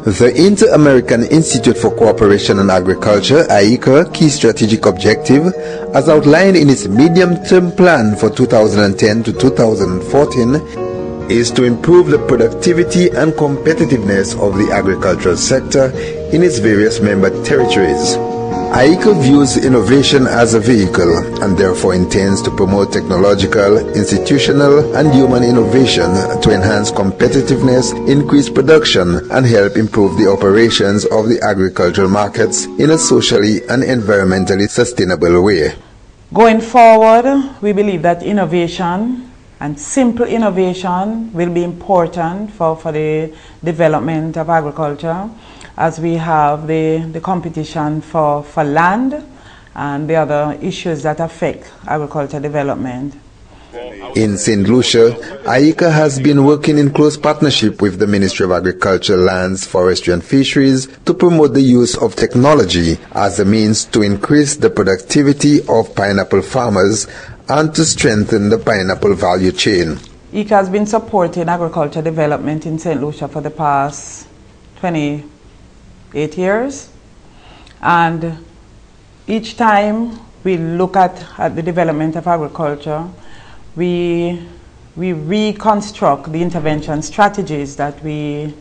The Inter-American Institute for Cooperation and Agriculture, IICA, key strategic objective, as outlined in its medium-term plan for 2010 to 2014, is to improve the productivity and competitiveness of the agricultural sector in its various member territories. IICA views innovation as a vehicle and therefore intends to promote technological, institutional, and human innovation to enhance competitiveness, increase production, and help improve the operations of the agricultural markets in a socially and environmentally sustainable way. Going forward, we believe that innovation and simple innovation will be important for the development of agriculture, as we have the competition for land and the other issues that affect agriculture development. In Saint Lucia, IICA has been working in close partnership with the Ministry of Agriculture, Lands, Forestry and Fisheries to promote the use of technology as a means to increase the productivity of pineapple farmers and to strengthen the pineapple value chain. IICA has been supporting agriculture development in Saint Lucia for the past 28 years, and each time we look at the development of agriculture, we reconstruct the intervention strategies that we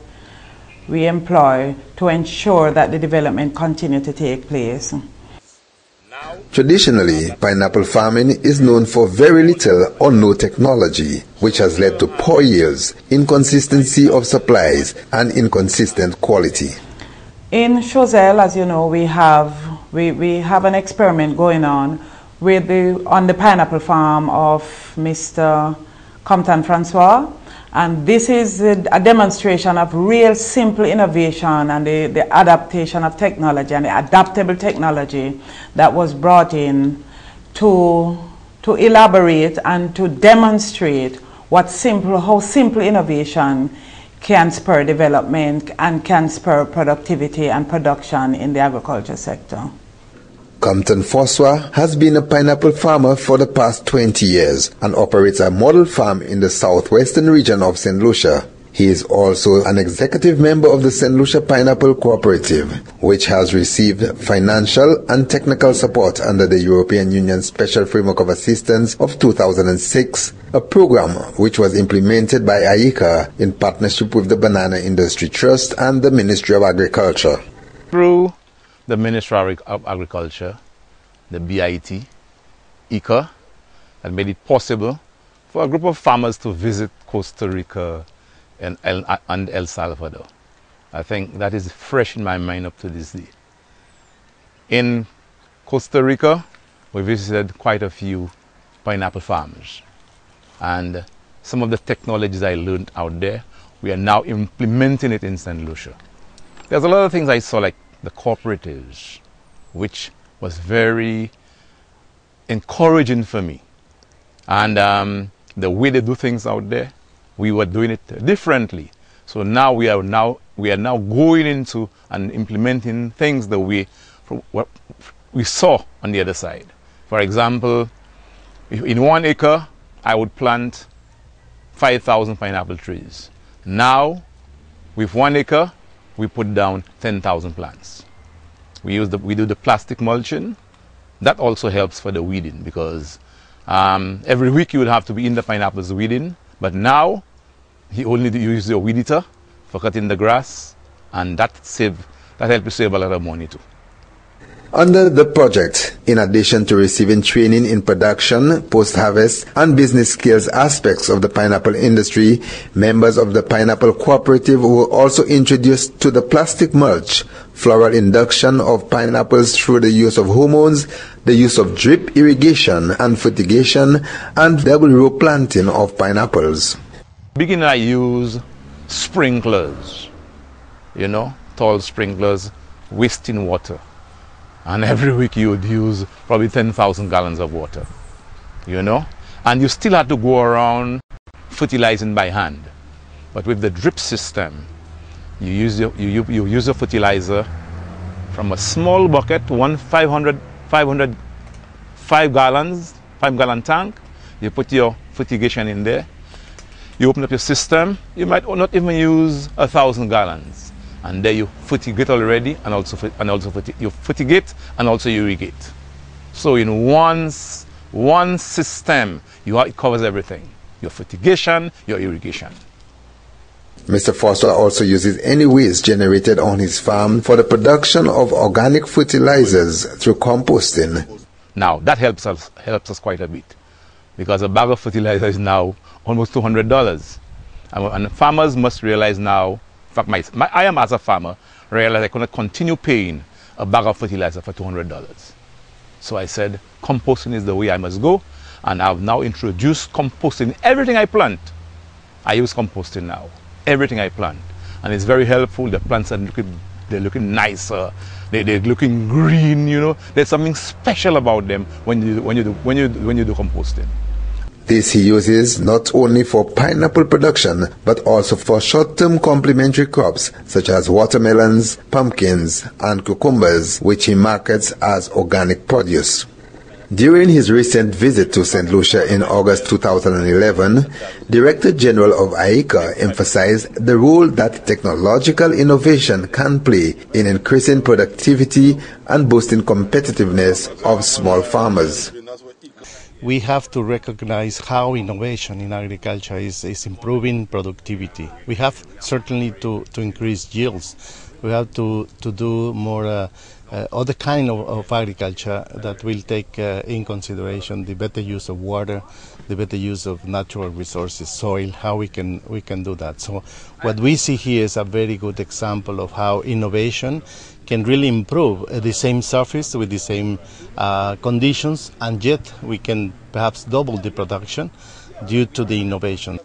employ to ensure that the development continue to take place. Traditionally, pineapple farming is known for very little or no technology, which has led to poor yields, inconsistency of supplies, and inconsistent quality. In Choiseul, as you know, we have an experiment going on on the pineapple farm of Mr. Compton Francois, and this is a demonstration of real simple innovation and the adaptation of technology and the adaptable technology that was brought in to elaborate and to demonstrate how simple innovation can spur development and can spur productivity and production in the agriculture sector. Compton Francois has been a pineapple farmer for the past 20 years and operates a model farm in the southwestern region of Saint Lucia. He is also an executive member of the Saint Lucia Pineapple Cooperative, which has received financial and technical support under the European Union Special Framework of Assistance of 2006, a program which was implemented by IICA in partnership with the Banana Industry Trust and the Ministry of Agriculture. Through the Ministry of Agriculture, the BIT, IICA, had made it possible for a group of farmers to visit Costa Rica and El Salvador. I think that is fresh in my mind up to this day. In Costa Rica, we visited quite a few pineapple farmers, and some of the technologies I learned out there, we are now implementing it in Saint Lucia. There's a lot of things I saw, like the cooperatives, which was very encouraging for me. And the way they do things out there, we were doing it differently. So now we are now going into and implementing things that we saw on the other side. For example, in 1 acre, I would plant 5,000 pineapple trees. Now, with 1 acre, we put down 10,000 plants. We do the plastic mulching. That also helps for the weeding, because every week you would have to be in the pineapples weeding, but now you only use your weed eater for cutting the grass, and that helps you save a lot of money too. Under the project, in addition to receiving training in production, post-harvest, and business skills aspects of the pineapple industry, members of the Pineapple Cooperative were also introduced to the plastic mulch, floral induction of pineapples through the use of hormones, the use of drip irrigation and fertigation, and double row planting of pineapples. Beginning, I use sprinklers, tall sprinklers, wasting water. And every week you would use probably 10,000 gallons of water, and you still had to go around fertilizing by hand. But with the drip system, you use a fertilizer from a small bucket, 5 gallon tank. You put your fertigation in there. You open up your system. You might not even use 1,000 gallons. And there you fertigate already, and also you fertigate and also you irrigate. So in one system, it covers everything: your fertigation, your irrigation. Mr. Foster also uses any waste generated on his farm for the production of organic fertilizers through composting. Now that helps us quite a bit, because a bag of fertilizer is now almost $200, and farmers must realize now. In fact, I am, as a farmer, realize I cannot continue paying a bag of fertilizer for $200. So I said, composting is the way I must go, and I've now introduced composting. Everything I plant, I use composting now. Everything I plant, and it's very helpful. The plants are looking nicer. They're looking green. You know, there's something special about them when you do composting. This he uses not only for pineapple production, but also for short-term complementary crops such as watermelons, pumpkins, and cucumbers, which he markets as organic produce. During his recent visit to Saint Lucia in August 2011, Director General of IICA emphasized the role that technological innovation can play in increasing productivity and boosting competitiveness of small farmers. We have to recognize how innovation in agriculture is improving productivity. We have certainly to increase yields. We have to do more other kind of agriculture that will take in consideration the better use of water, the better use of natural resources, soil, how we can do that. So what we see here is a very good example of how innovation can really improve the same surface with the same conditions, and yet we can perhaps double the production due to the innovation.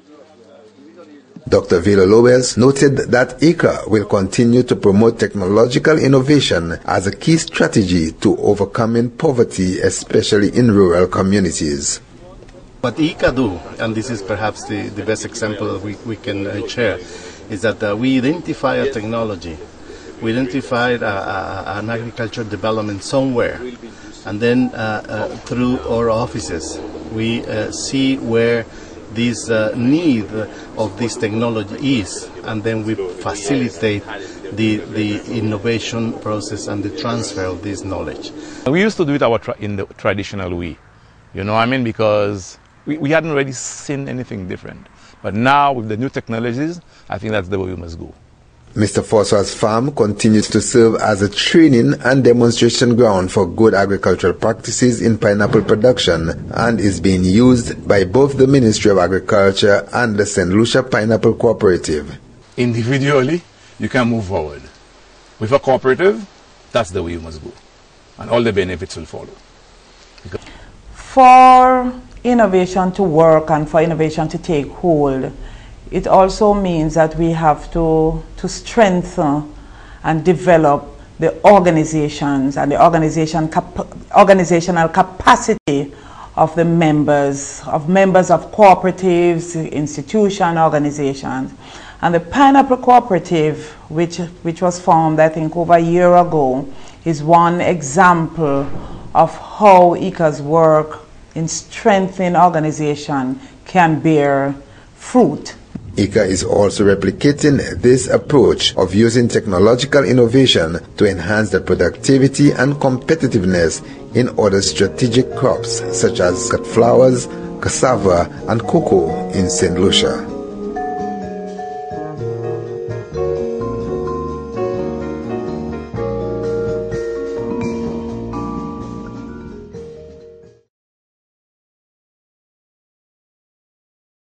Dr. Villalobos noted that IICA will continue to promote technological innovation as a key strategy to overcoming poverty, especially in rural communities. What IICA do, and this is perhaps the best example that we can share, is that we identify a technology. We identified an agriculture development somewhere, and then through our offices we see where this need of this technology is, and then we facilitate the innovation process and the transfer of this knowledge. We used to do it in the traditional way, you know what I mean, because we hadn't really seen anything different. But now with the new technologies, I think that's the way we must go. Mr. Foster's farm continues to serve as a training and demonstration ground for good agricultural practices in pineapple production, and is being used by both the Ministry of Agriculture and the Saint Lucia Pineapple Cooperative. Individually, you can move forward. With a cooperative, that's the way you must go, and all the benefits will follow. For innovation to work and for innovation to take hold, it also means that we have to strengthen and develop the organizations and the organizational capacity of the members of cooperatives, institutions, organizations. And the Pineapple Cooperative, which was formed, I think, over a year ago, is one example of how IICA's work in strengthening organization can bear fruit. IICA is also replicating this approach of using technological innovation to enhance the productivity and competitiveness in other strategic crops such as cut flowers, cassava, and cocoa in Saint Lucia.